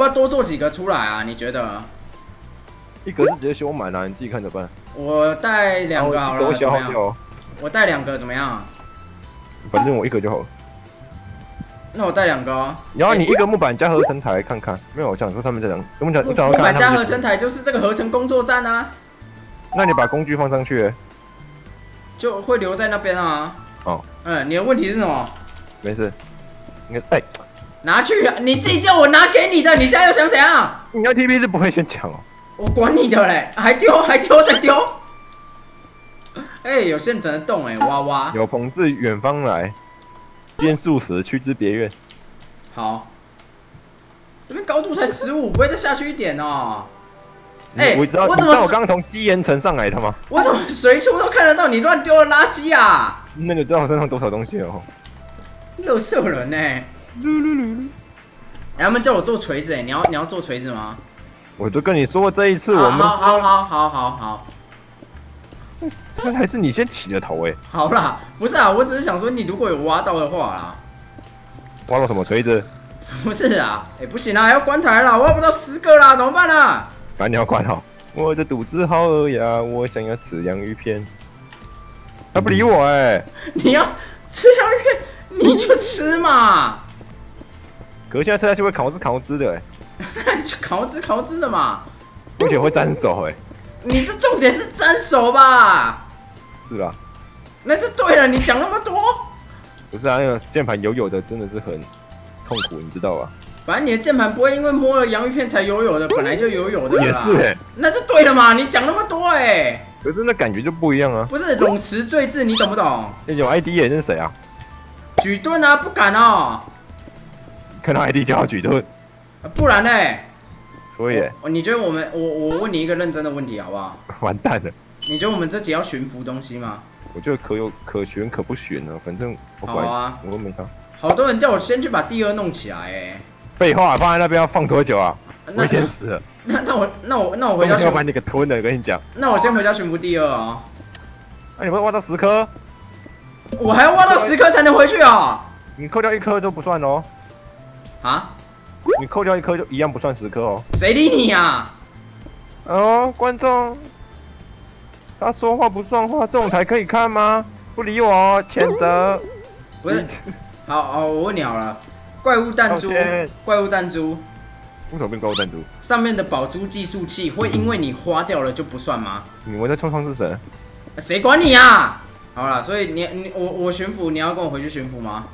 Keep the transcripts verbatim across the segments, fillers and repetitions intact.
不要多做几个出来啊？你觉得？ 一格是直接修满啊，你自己看着办。 我带两个好了， 我怎么样？我带两个怎么样？ 反正我一个就好了。 那我带两个哦。 然后你一个木板加合成台看看，没有，我想说他们这两，我们讲木板加合成台就是这个合成工作站啊。 那你把工具放上去， 就会留在那边啊。 哦。 嗯，你的问题是什么？ 没事。你哎。 拿去啊！你自己叫我拿给你的，你现在又想怎样？ 你要 T P 是不会先抢哦。 我管你的嘞，还丢还丢再丢。哎、欸，有现成的洞哎、欸，哇哇。 有朋自远方来，见素食，趋之别院。 好，这边高度才十五，不会再下去一点哦。哎、欸， 我知道， 我怎么我刚刚从基岩层上来的吗？ 我怎么随处都看得到你乱丢的垃圾啊？ 那你知道我身上多少东西了哦？ 垃圾人呢、欸？他们叫我做锤子哎、欸，你要你要做锤子吗？ 我就跟你说这一次我们好好好好好好， 这还是你先起的头哎、欸。 好啦，不是啊，我只是想说你如果有挖到的话啦。 挖到什么锤子？ 不是啊，哎、欸、不行啊，还要关台啦，挖不到十个啦，怎么办啊？ 反正你要关好。我的肚子好饿呀，我想要吃洋芋片。他不理我哎、欸。 你要吃洋芋片，你就吃嘛。 可是现在吃下去会烤汁烤汁的哎、 欸，你就烤汁烤汁的嘛， 而且会沾手哎、欸。 你这重点是沾手吧？ 是啦。 那就对了，你讲那么多。 不是啊，那个键盘油油的真的是很痛苦，你知道吧？ 反正你的键盘不会因为摸了洋芋片才油油的，本来就油油的啦。 也是哎、欸， 那就对了嘛，你讲那么多哎、欸。 可是那感觉就不一样啊。 不是冗词赘字，你懂不懂？ 那有 I D 耶，那是谁啊？ 举盾啊，不敢哦。 看到 I D 就要举盾， 不然呢？ 所以， 你觉得我们我我问你一个认真的问题好不好？ 完蛋了。 你觉得我们这集要驯服东西吗？ 我觉得可有可选可不选呢，反正我管，啊、我没差。 好多人叫我先去把第二弄起来，哎。 废话，放在那边要放多久啊？我先死了。 那那我那我那我回家要把你给吞了，跟你讲。 那我先回家驯服第二哦。 那、啊、你会挖到十颗？ 我还要挖到十颗才能回去哦。 你扣掉一颗就不算哦。 啊？ 你扣掉一颗就一样不算十颗哦。 谁理你啊？ 哦，观众，他说话不算话，这种台可以看吗？不理我哦，谴责。 不是，好好，我问你好了，怪物弹珠，怪物弹珠， 为什么变怪物弹珠？ 上面的宝珠计数器会因为你花掉了就不算吗？ 你我在冲创是神？ 谁管你啊？好了，所以你你我我驯服，你要跟我回去驯服吗？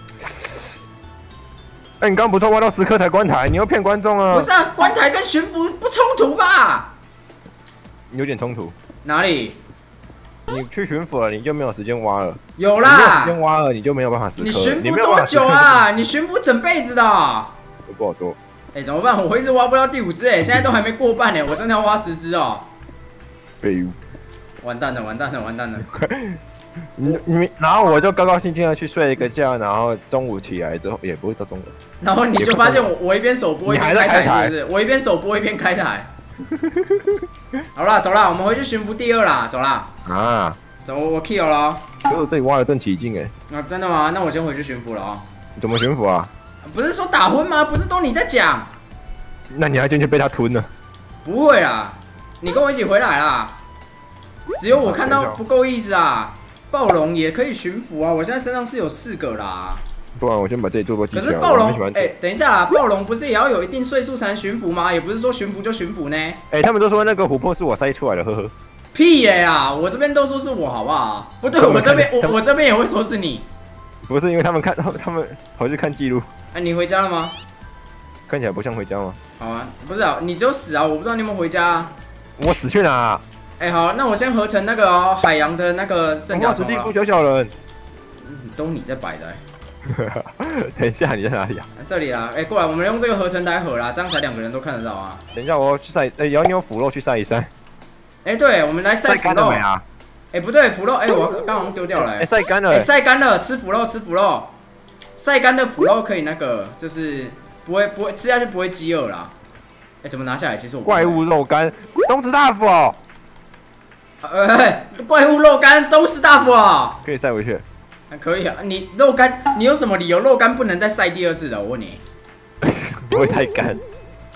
哎、欸，你刚刚不是挖到十颗才关台，你又骗观众啊？ 不是啊，关台跟驯服不冲突吧？ 有点冲突。 哪里？ 你去驯服了，你就没有时间挖了。 有啦， 你没有时间挖了，你就没有办法十颗。 你驯服多久啊？你驯服整辈子的。 我不好说。 哎、欸，怎么办？我一直挖不到第五只，哎，现在都还没过半呢，我真的要挖十只哦。 废物！ 完蛋了，完蛋了，完蛋了！ 你你，然后我就高高兴兴的去睡一个觉，然后中午起来之后，也不会到中午。 然后你就发现我我一边手播一边开台，是不是？我一边手播一边开台。好啦，走啦，我们回去驯服第二啦，走啦。 啊， 走，我 kill 了。 可是这里挖的正起劲哎。 啊，真的吗？那我先回去驯服了哦。 你怎么驯服啊？ 不是说打昏吗？不是都你在讲？ 那你还进去被他吞了？ 不会啦，你跟我一起回来啦。只有我看到不够意思啊。暴龙也可以驯服啊，我现在身上是有四个啦。 不然我先把这里做个技巧。 可是暴龙，哎、欸，等一下啦，暴龙不是也要有一定岁数才能驯服吗？也不是说驯服就驯服呢。哎、 欸，他们都说那个琥珀是我塞出来的，呵呵。 屁耶、欸、啊！我这边都说是我，好不好？不对，我这边我我这边也会说是你。 不是因为他们看，他们跑去看记录。 哎、啊，你回家了吗？ 看起来不像回家吗？ 好啊，不是啊，你只有死啊，我不知道你有没有回家、啊。 我死去哪、啊？ 哎、欸，好，那我先合成那个、哦、海洋的那个圣甲虫了。 小小人， 嗯，都你在摆的、 欸。等一下，你在哪里啊？ 这里啊，哎、欸，过来，我们用这个合成台合啦，这样才两个人都看得到啊。 等一下，我去晒，哎、欸，要你有腐肉去晒一晒。 哎、欸，对，我们来晒腐肉。哎、啊欸，不对，腐肉，哎、欸，我刚刚丢掉了、欸。哎、 欸，晒干了、 欸。 哎， 晒干了，吃腐肉，吃腐肉。晒干的腐肉可以那个，就是不会不会吃下去不会饥饿啦。哎、欸，怎么拿下来？其实我怪物肉干，东石大夫哦。 呃、欸，怪物肉干，东石大夫哦。 可以晒回去。 可以啊，你肉干，你有什么理由肉干不能再晒第二次的？我问你。 不会太干。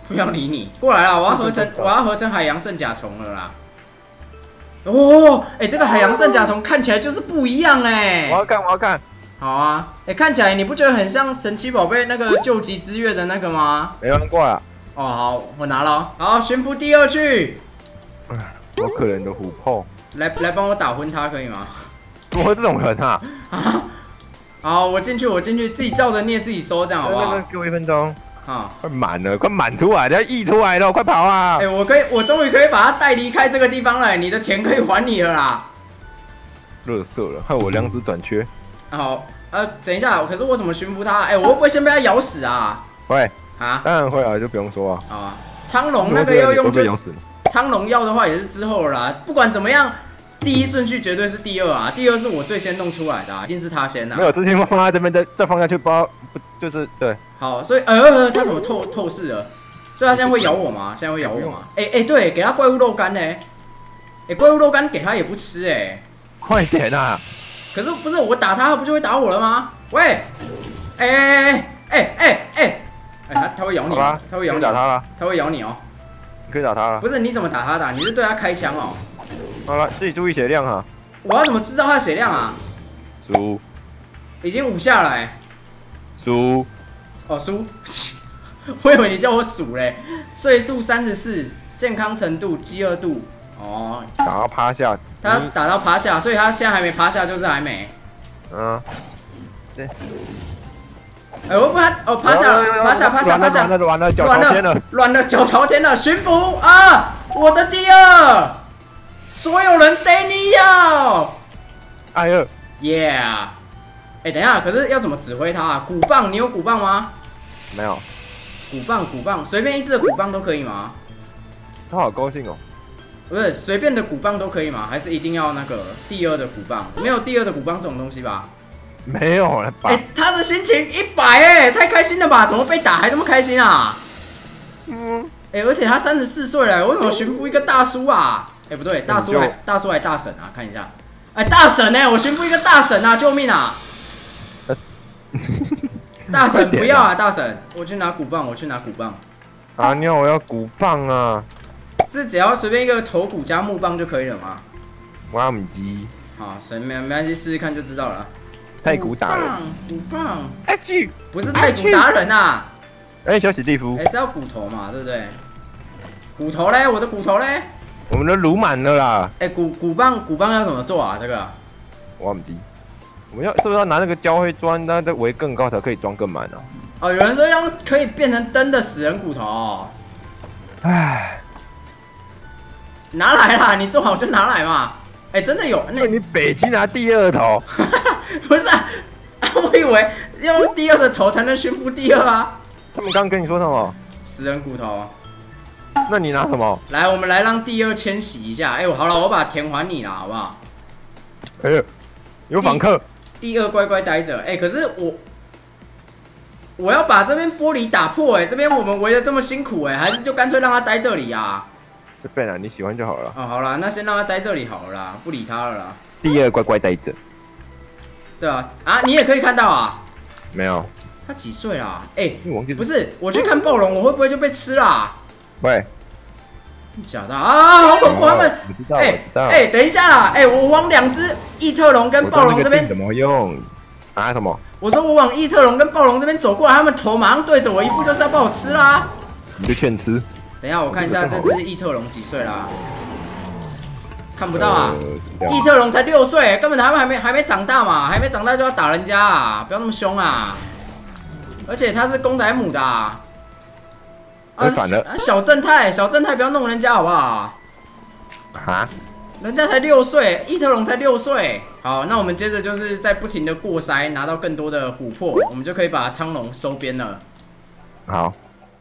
不要理你，过来啦！我要合成，我要合成海洋圣甲虫了啦！哦，哎、欸，这个海洋圣甲虫看起来就是不一样哎、欸！ 我要看，我要看。 好啊，哎、欸，看起来你不觉得很像神奇宝贝那个救急之月的那个吗？ 没玩过啊。 哦，好，我拿了、哦。好，驯服第二去。 好可怜的琥珀。 来来，帮我打昏他可以吗？ 怎么会这种人啊？ 啊！好，我进去，我进去，自己照着念，自己收，这样好不好？ 给我一分钟。 啊， 快满了，快满出来了，要溢出来了，快跑啊！ 哎、欸，我可以，我终于可以把它带离开这个地方了，你的田可以还你了啦。 垃圾了，害我粮食短缺。 好，呃，等一下，可是我怎么驯服它？哎、欸，我会不会先被它咬死啊？ 会啊， 当然会啊，就不用说啊。 好啊，苍龙那个要用就咬死。 苍龙药的话也是之后了啦，不管怎么样。第一顺序绝对是第二啊，第二是我最先弄出来的、啊，一定是他先啊。 没有，之前放在这边，再再放下去，不知道不就是对。 好，所以呃，他怎么透透视了？所以他现在会咬我吗？现在会咬我吗？哎哎、欸欸，对，给他怪物肉干呢、欸。哎、欸，怪物肉干给他也不吃哎、欸。 快点啊！ 可是不是我打他，他不就会打我了吗？喂，哎哎哎哎哎哎，他他会咬你，他会咬你， 打他了， 他会咬你哦。 你可以打他了。 不是，你怎么打他的、啊？你是对他开枪哦。 好了，自己注意血量哈。 我要怎么知道他的血量啊？ 输。 已经五下了哎、欸。 输。 哦，输。我以为你叫我数嘞。岁数三十四，健康程度饥饿度。哦。 打到趴下。 他打到趴下，所以他现在还没趴下，就是还没。 嗯。对。 哎、欸，我不他哦，趴下了，趴下，趴下，趴下。 软了，脚朝天了， 软了，脚朝天了，驯服啊！我的第二。所有人逮你要！ 哎呦 ，Yeah！ 哎、欸，等一下，可是要怎么指挥他啊？鼓棒，你有鼓棒吗？ 没有。 鼓棒，鼓棒，随便一支的鼓棒都可以吗？ 他好高兴哦。 不是，随便的鼓棒都可以吗？还是一定要那个第二的鼓棒？没有第二的鼓棒这种东西吧？ 没有了吧？ 哎、欸，他的心情一百哎，太开心了吧？怎么被打还这么开心啊？嗯。哎、欸，而且他三十四岁了，为什么驯服一个大叔啊？哎、欸，不对，大叔还大叔还大婶啊，看一下，哎、欸，大婶呢、欸？我驯服一个大婶啊，救命啊！呃、大婶不要啊，大婶，我去拿鼓棒，我去拿鼓棒。 啊，妞，我要鼓棒啊！ 是只要随便一个头骨加木棒就可以了吗？ 我唔知。 好，谁没没关系，试试看就知道了。 太鼓达人， 鼓棒， 哎去， 不是太鼓达人啊！ 哎、欸，小史蒂夫， 哎、欸，是要骨头嘛，对不对？骨头嘞，我的骨头嘞。 我们都卤满了啦！ 哎、欸，鼓鼓棒鼓棒要怎么做啊？这个我唔知，我们要是不是要拿那个胶灰砖，那的围更高才可以装更满啊？ 哦，有人说要可以变成灯的死人骨头、哦。唉，拿来啦！你做好就拿来嘛。哎、欸，真的有那你北京拿第二头？ 不是啊，我以为要用第二的头才能驯服第二啊。 他们刚刚跟你说什么？ 死人骨头。 那你拿什么？ 来，我们来让第二迁徙一下。哎、欸，好了，我把田还你了，好不好？ 哎呦，有访客。 第二乖乖待着。哎、欸，可是我我要把这边玻璃打破。哎、欸，这边我们围的这么辛苦。哎、欸，还是就干脆让他待这里啊。 这边啊，你喜欢就好了。 哦，好啦，那先让他待这里好了啦，不理他了啦。 第二乖乖待着。对啊，啊，你也可以看到啊。 没有。 他几岁啦？哎、欸，不是，我去看暴龙，我会不会就被吃啦？ 喂。 假的啊，好恐怖！他们，哎哎，等一下啦，哎、欸，我往两只异特龙跟暴龙这边怎么用？啊什么？ 我说我往异特龙跟暴龙这边走过来，他们头马上对着我，一副就是要把我吃啦。 你就欠吃。 等一下，我看一下这只异特龙几岁啦？看不到啊， 呃、 异特龙才六岁，根本他们还没还没长大嘛，还没长大就要打人家啊！不要那么凶啊！而且他是公的还是母的啊？ 啊，反了！ 小正太，小正太，不要弄人家好不好？ 啊？ 人家才六岁，异特龙才六岁。好，那我们接着就是在不停的过筛，拿到更多的琥珀，我们就可以把苍龙收编了。 好。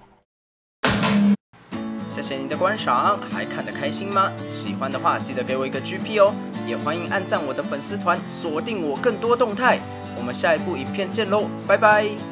谢谢您的观赏，还看得开心吗？喜欢的话记得给我一个 G P 哦，也欢迎按赞我的粉丝团，锁定我更多动态。我们下一部影片见喽，拜拜。